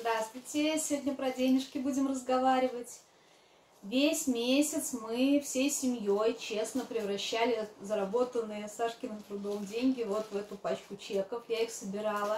Здравствуйте! Сегодня про денежки будем разговаривать. Весь месяц мы всей семьей честно превращали заработанные Сашкиным трудом деньги вот в эту пачку чеков. Я их собирала.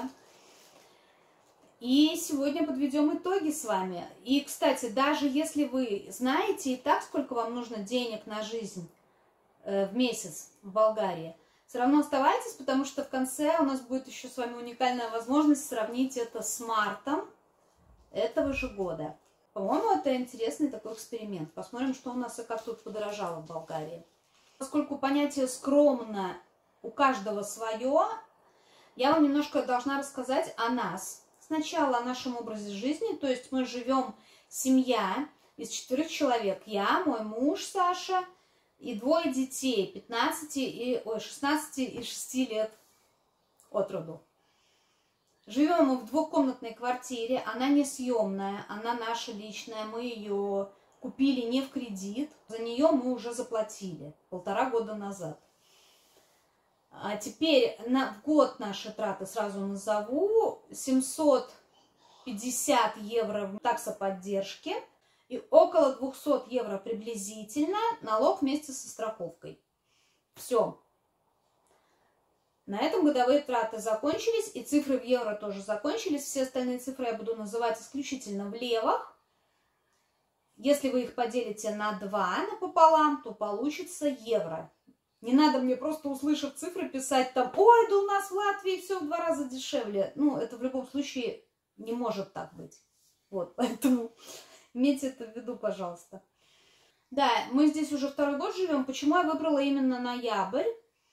И сегодня подведем итоги с вами. И, кстати, даже если вы знаете и так, сколько вам нужно денег на жизнь в месяц в Болгарии, все равно оставайтесь, потому что в конце у нас будет еще с вами уникальная возможность сравнить это с мартом этого же года. По-моему, это интересный такой эксперимент. Посмотрим, что у нас и как тут подорожало в Болгарии. Поскольку понятие «скромно» у каждого свое, я вам немножко должна рассказать о нас. Сначала о нашем образе жизни, то есть мы живем семья из 4 человек. Я, мой муж Саша и 2 детей, 16 и 6 лет от роду. Живем мы в 2-комнатной квартире, она не съемная, она наша личная, мы ее купили не в кредит, за нее мы уже заплатили 1,5 года назад. А теперь в год наши траты сразу назову: 750 евро таксоподдержки и около 200 евро приблизительно налог вместе со страховкой. Все. На этом годовые траты закончились, и цифры в евро тоже закончились. Все остальные цифры я буду называть исключительно в левах. Если вы их поделите на 2 напополам, то получится евро. Не надо мне просто, услышав цифры, писать там: ой, да у нас в Латвии все в 2 раза дешевле. Ну, это в любом случае не может так быть. Вот, поэтому имейте это в виду, пожалуйста. Да, мы здесь уже 2-й год живем. Почему я выбрала именно ноябрь?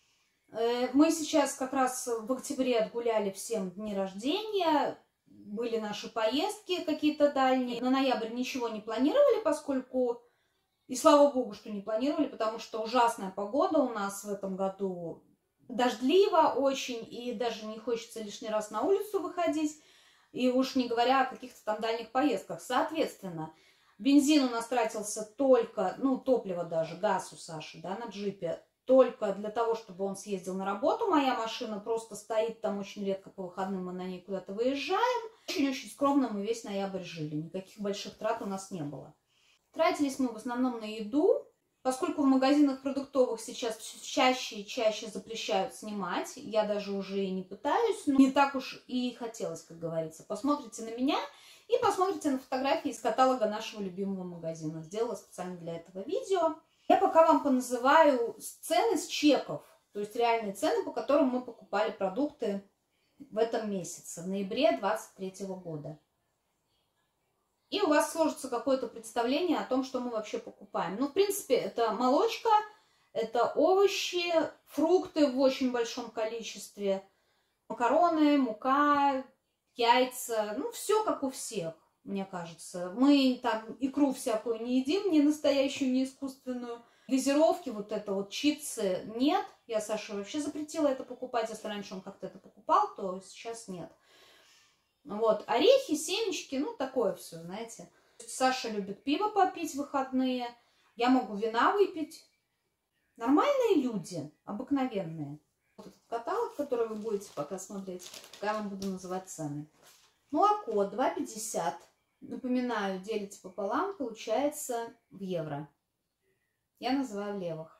Мы сейчас как раз в октябре отгуляли всем дни рождения, были наши поездки какие-то дальние. На ноябрь ничего не планировали, поскольку, и слава богу, что не планировали, потому что ужасная погода у нас в этом году, дождливо очень, и даже не хочется лишний раз на улицу выходить, и уж не говоря о каких-то там дальних поездках. Соответственно, бензин у нас тратился только, ну, топливо даже, газ у Саши, да, на джипе, только для того, чтобы он съездил на работу. Моя машина просто стоит там очень редко по выходным, мы на ней куда-то выезжаем. Очень-очень скромно мы весь ноябрь жили, никаких больших трат у нас не было. Тратились мы в основном на еду, поскольку в магазинах продуктовых сейчас чаще и чаще запрещают снимать. Я даже уже и не пытаюсь, но не так уж и хотелось, как говорится. Посмотрите на меня и посмотрите на фотографии из каталога нашего любимого магазина. Сделала специально для этого видео. Я пока вам поназываю цены с чеков, то есть реальные цены, по которым мы покупали продукты в этом месяце, в ноябре 2023 года. И у вас сложится какое-то представление о том, что мы вообще покупаем. Ну, в принципе, это молочка, это овощи, фрукты в очень большом количестве, макароны, мука, яйца, ну, все как у всех. Мне кажется, мы там икру всякую не едим, ни настоящую, ни искусственную. Газировки, вот это вот, чипсы нет. Я Саше вообще запретила это покупать. Если раньше он как-то это покупал, то сейчас нет. Вот, орехи, семечки, ну, такое все, знаете. Саша любит пиво попить в выходные. Я могу вина выпить. Нормальные люди, обыкновенные. Вот этот каталог, который вы будете пока смотреть, пока я вам буду называть цены. Молоко 2,50. Напоминаю, делите пополам, получается в евро. Я называю в левых.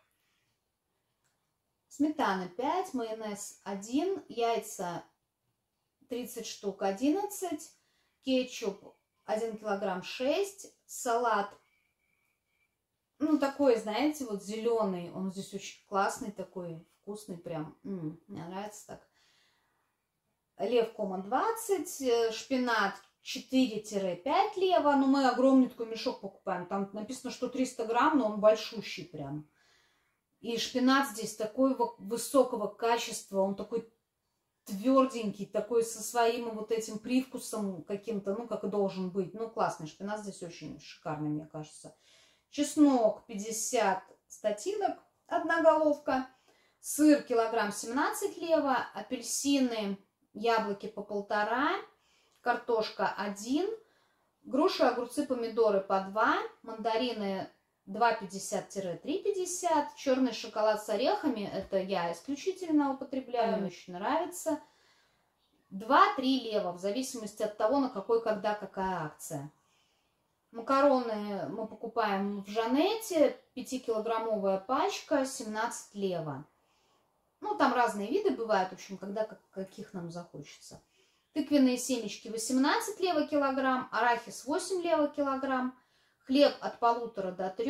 Сметана 5, майонез 1, яйца 30 штук 11, кетчуп 1 килограмм 6, салат, ну такой, знаете, вот зеленый, он здесь очень классный такой, вкусный прям, мне нравится так. Лев кома 20, шпинат 4-5 лева. Ну, мы огромный такой мешок покупаем. Там написано, что 300 грамм, но он большущий прям. И шпинат здесь такой высокого качества. Он такой тверденький, такой со своим вот этим привкусом каким-то, ну, как и должен быть. Ну, классный шпинат здесь очень шикарный, мне кажется. Чеснок 50 статинок, 1 головка. Сыр килограмм 17 лева. Апельсины, яблоки по 1,5, картошка 1, груши, огурцы, помидоры по 2, мандарины 2,50-3,50, черный шоколад с орехами, это я исключительно употребляю, мне очень нравится, 2-3 лева, в зависимости от того, на какой, когда, какая акция. Макароны мы покупаем в Жанете, 5-килограммовая пачка, 17 лева. Ну, там разные виды бывают, в общем, когда каких нам захочется. Тыквенные семечки 18 лева килограмм, арахис 8 лева килограмм, хлеб от 1,5 до 3.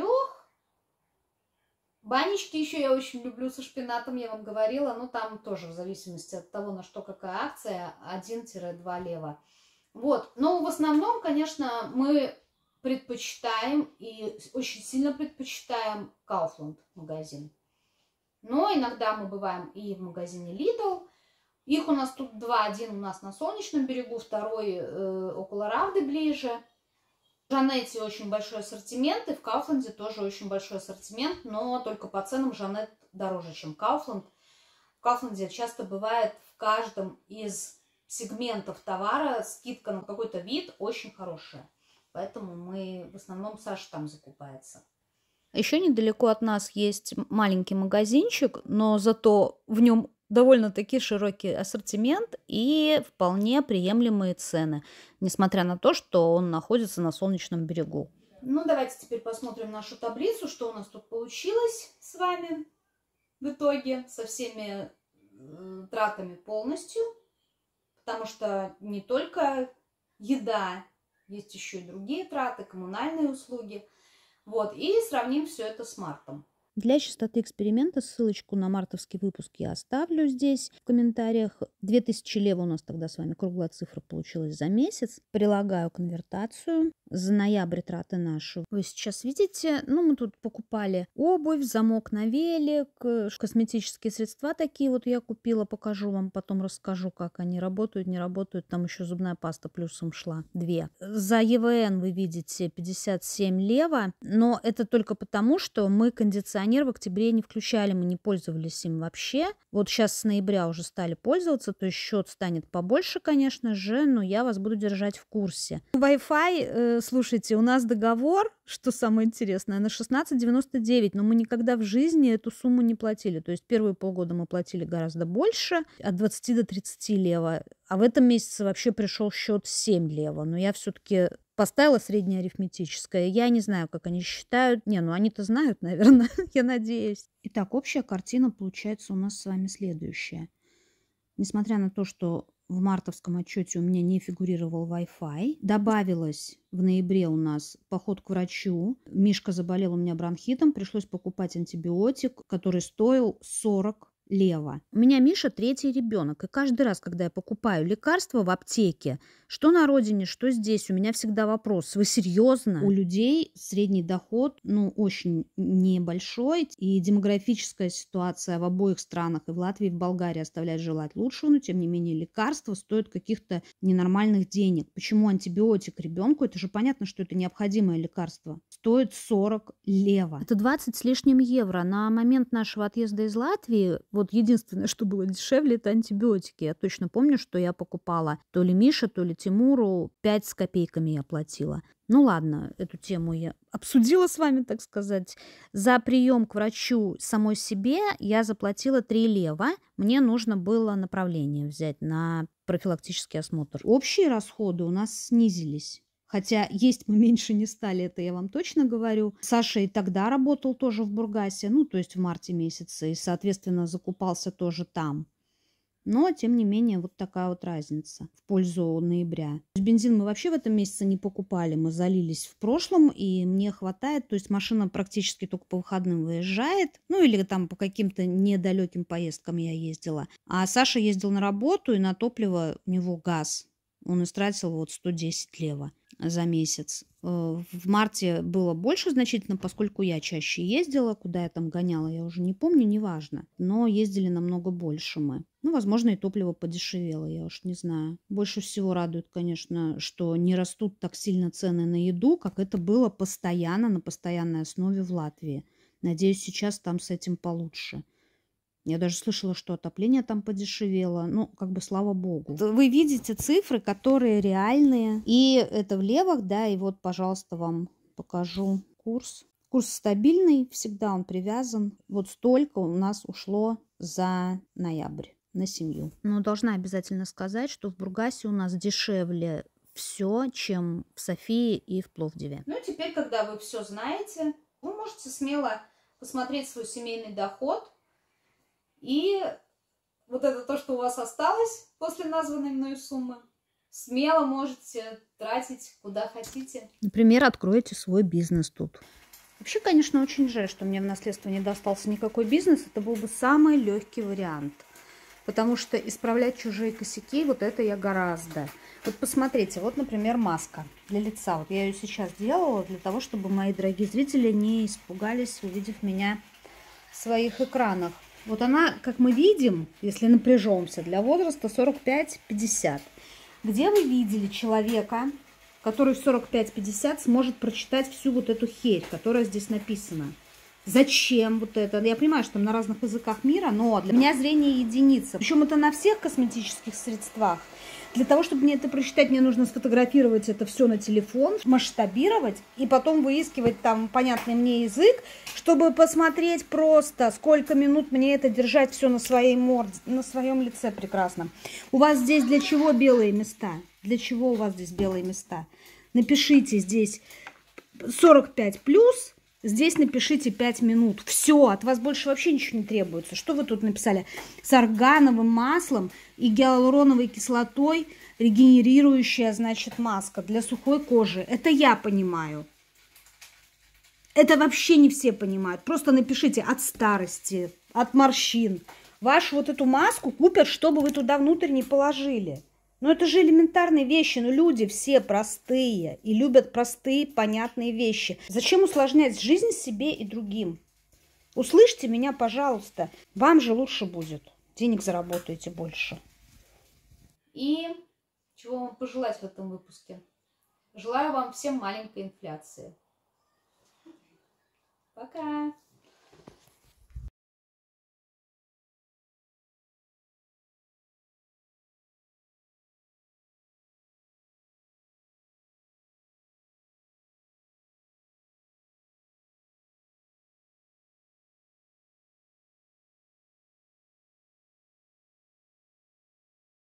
Банички еще я очень люблю со шпинатом, я вам говорила, но там тоже в зависимости от того, на что какая акция, 1-2 лева. Вот, но в основном, конечно, мы предпочитаем и очень сильно предпочитаем Kaufland магазин. Но иногда мы бываем и в магазине Lidl. Их у нас тут 2. Один у нас на Солнечном берегу, второй около Равды ближе. В Жанете очень большой ассортимент, и в Kaufland тоже очень большой ассортимент, но только по ценам Жанет дороже, чем Kaufland. В Kaufland часто бывает в каждом из сегментов товара скидка на какой-то вид очень хорошая. Поэтому мы в основном Саша там закупается. Еще недалеко от нас есть маленький магазинчик, но зато в нем довольно-таки широкий ассортимент и вполне приемлемые цены, несмотря на то, что он находится на Солнечном берегу. Ну, давайте теперь посмотрим нашу таблицу, что у нас тут получилось с вами в итоге со всеми тратами полностью, потому что не только еда, есть еще и другие траты, коммунальные услуги. Вот, и сравним все это с мартом. Для чистоты эксперимента ссылочку на мартовский выпуск я оставлю здесь в комментариях. 2000 лева у нас тогда с вами круглая цифра получилась за месяц. Прилагаю конвертацию. За ноябрь траты наши вы сейчас видите. Ну, мы тут покупали обувь, замок на велик, косметические средства такие вот я купила. Покажу вам, потом расскажу, как они работают, не работают. Там еще зубная паста плюсом шла 2. За ЕВН вы видите 57 лева, но это только потому, что мы кондиционер в октябре не включали, мы не пользовались им вообще. Вот сейчас с ноября уже стали пользоваться, то есть счет станет побольше, конечно же, но я вас буду держать в курсе. Wi-Fi, слушайте, у нас договор, что самое интересное, на 16,99, но мы никогда в жизни эту сумму не платили. То есть первые полгода мы платили гораздо больше, от 20 до 30 лева, а в этом месяце вообще пришел счет 7 лева, но я все-таки поставила среднее арифметическое. Я не знаю, как они считают. Не, ну они-то знают, наверное, я надеюсь. Итак, общая картина получается у нас с вами следующая. Несмотря на то, что в мартовском отчете у меня не фигурировал Wi-Fi, добавилось в ноябре у нас поход к врачу. Мишка заболел у меня бронхитом, пришлось покупать антибиотик, который стоил 40 лева. У меня Миша 3-й ребенок, и каждый раз, когда я покупаю лекарства в аптеке, что на родине, что здесь, у меня всегда вопрос: вы серьезно? У людей средний доход, ну, очень небольшой, и демографическая ситуация в обоих странах, и в Латвии, и в Болгарии, оставляет желать лучшего, но тем не менее лекарства стоят каких-то ненормальных денег. Почему антибиотик ребенку, это же понятно, что это необходимое лекарство, стоит 40 лева. Это 20 с лишним евро. На момент нашего отъезда из Латвии вот единственное, что было дешевле, это антибиотики. Я точно помню, что я покупала то ли Мише, то ли Тимуру, 5 с копейками я платила. Ну ладно, эту тему я обсудила с вами, так сказать. За прием к врачу самой себе я заплатила 3 лева. Мне нужно было направление взять на профилактический осмотр. Общие расходы у нас снизились. Хотя есть мы меньше не стали, это я вам точно говорю. Саша и тогда работал тоже в Бургасе, ну, то есть в марте месяце, и, соответственно, закупался тоже там. Но, тем не менее, вот такая вот разница в пользу ноября. Бензин мы вообще в этом месяце не покупали, мы залились в прошлом, и мне хватает, то есть машина практически только по выходным выезжает, ну, или там по каким-то недалеким поездкам я ездила. А Саша ездил на работу, и на топливо у него газ. Он истратил вот 110 лева за месяц. В марте было больше значительно, поскольку я чаще ездила. Куда я там гоняла, я уже не помню, неважно. Но ездили намного больше мы. Ну, возможно, и топливо подешевело, я уж не знаю. Больше всего радует, конечно, что не растут так сильно цены на еду, как это было постоянно, на постоянной основе в Латвии. Надеюсь, сейчас там с этим получше. Я даже слышала, что отопление там подешевело. Ну, как бы слава богу. Вы видите цифры, которые реальные. И это в левах, да, и вот, пожалуйста, вам покажу курс. Курс стабильный, всегда он привязан. Вот столько у нас ушло за ноябрь. на семью. Но должна обязательно сказать, что в Бургасе у нас дешевле все, чем в Софии и в Пловдиве. Ну, теперь, когда вы все знаете, вы можете смело посмотреть свой семейный доход. И вот это то, что у вас осталось после названной мной суммы, смело можете тратить куда хотите. Например, откроете свой бизнес тут. Вообще, конечно, очень жаль, что мне в наследство не достался никакой бизнес. Это был бы самый легкий вариант. Потому что исправлять чужие косяки, вот это я гораздо. Вот посмотрите, вот, например, маска для лица. Вот я ее сейчас делала для того, чтобы мои дорогие зрители не испугались, увидев меня в своих экранах. Вот она, как мы видим, если напряжемся, для возраста 45-50. Где вы видели человека, который в 45-50 сможет прочитать всю вот эту херь, которая здесь написана? Зачем вот это? Я понимаю, что там на разных языках мира, но для меня зрение единица. Причем это на всех косметических средствах. Для того, чтобы мне это прочитать, мне нужно сфотографировать это все на телефон, масштабировать и потом выискивать там понятный мне язык, чтобы посмотреть просто, сколько минут мне это держать все на своей морде, на своем лице прекрасно. У вас здесь для чего белые места? Для чего у вас здесь белые места? Напишите здесь 45+. Здесь напишите 5 минут. Все, от вас больше вообще ничего не требуется. Что вы тут написали? С органовым маслом и гиалуроновой кислотой регенерирующая, значит, маска для сухой кожи. Это я понимаю. Это вообще не все понимают. Просто напишите от старости, от морщин. Вашу вот эту маску купят, чтобы вы туда внутрь не положили. Но это же элементарные вещи, но люди все простые и любят простые, понятные вещи. Зачем усложнять жизнь себе и другим? Услышьте меня, пожалуйста. Вам же лучше будет. Денег заработаете больше. И чего вам пожелать в этом выпуске? Желаю вам всем маленькой инфляции. Пока!